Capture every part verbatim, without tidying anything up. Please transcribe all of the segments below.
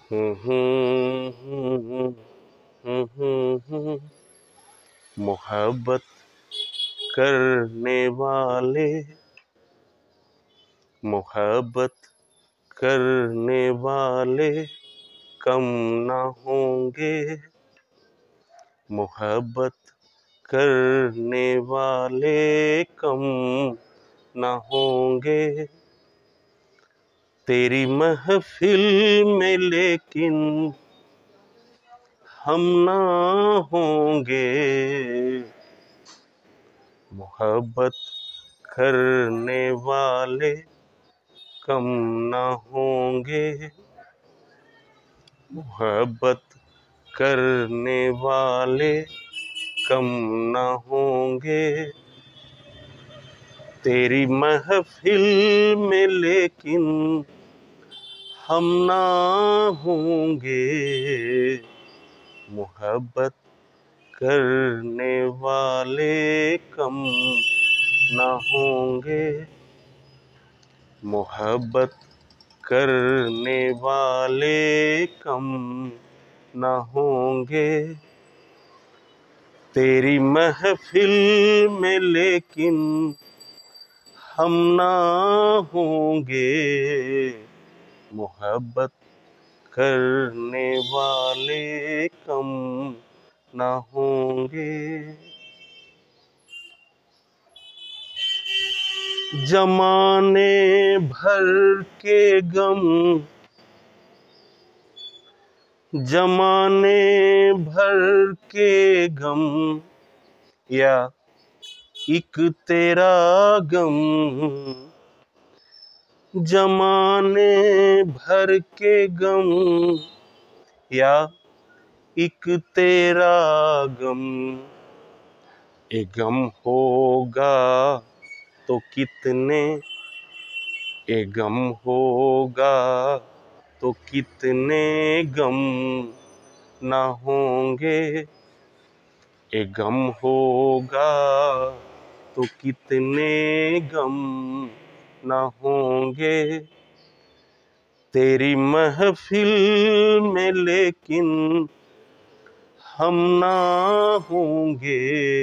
मोहब्बत करने वाले मोहब्बत करने वाले कम ना होंगे। मोहब्बत करने वाले कम ना होंगे। तेरी महफिल में लेकिन हम ना होंगे। मोहब्बत करने वाले कम ना होंगे। मोहब्बत करने वाले कम ना होंगे। तेरी महफिल में लेकिन हम ना होंगे। मोहब्बत करने वाले कम ना होंगे। मोहब्बत करने वाले कम ना होंगे। तेरी महफिल में लेकिन हम ना होंगे। मोहब्बत करने वाले कम ना होंगे। जमाने भर के गम जमाने भर के गम या एक तेरा गम। जमाने भर के गम या एक तेरा गम। ये गम होगा तो कितने ये गम होगा तो कितने गम ना होंगे। ये गम होगा तो कितने गम ना होंगे। तेरी महफिल में लेकिन हम ना होंगे।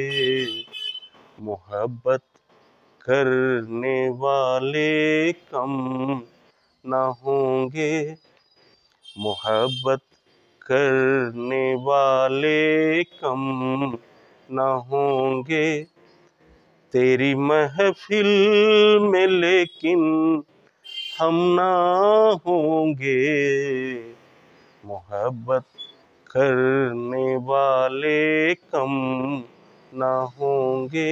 मोहब्बत करने वाले कम ना होंगे। मोहब्बत करने वाले कम ना होंगे। तेरी महफिल में लेकिन हम ना होंगे। मोहब्बत करने वाले कम ना होंगे।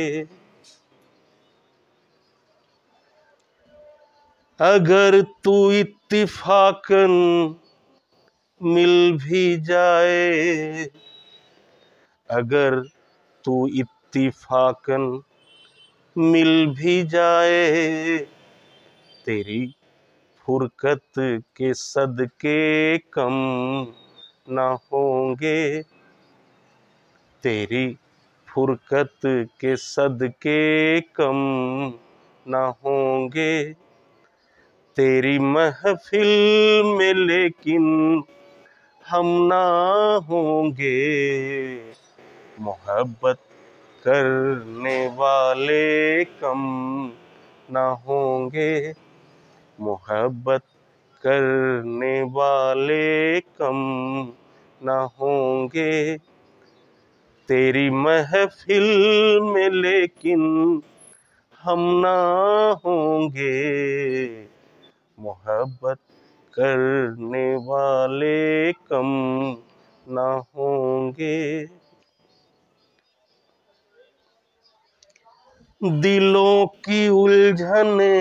अगर तू इत्तिफाकन मिल भी जाए अगर तू इत्तिफाकन मिल भी जाए। तेरी फुरकत के सदके कम ना होंगे। तेरी फुरकत के सदके कम ना होंगे। तेरी महफिल में लेकिन हम ना होंगे। मोहब्बत करने वाले कम ना होंगे। मोहब्बत करने वाले कम ना होंगे। तेरी महफिल में लेकिन हम ना होंगे। मोहब्बत करने वाले कम ना होंगे। दिलों की उलझने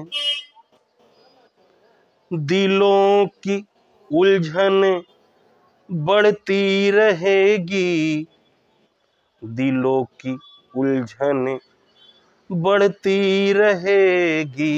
दिलों की उलझने बढ़ती रहेगी। दिलों की उलझने बढ़ती रहेगी।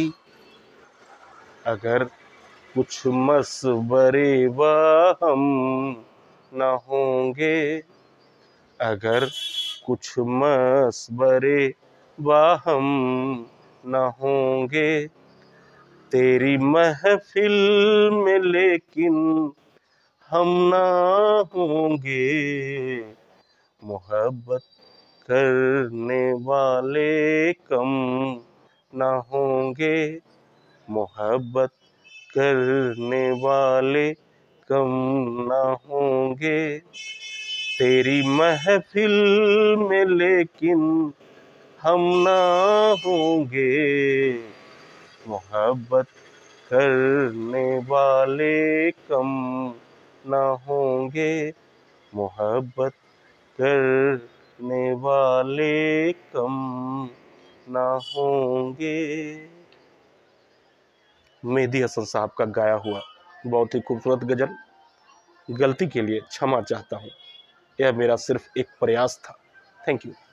अगर कुछ मसवरे वाहम न होंगे। अगर कुछ मसवरे वाहम न होंगे। तेरी महफिल में लेकिन हम ना होंगे, मोहब्बत करने वाले कम ना होंगे, मोहब्बत करने वाले कम ना होंगे, तेरी महफिल में लेकिन हम ना होंगे, मोहब्बत करने वाले कम ना होंगे, मोहब्बत करने वाले कम ना होंगे। मेहदी हसन साहब का गाया हुआ बहुत ही खूबसूरत गजल। गलती के लिए क्षमा चाहता हूँ, यह मेरा सिर्फ एक प्रयास था। Thank you.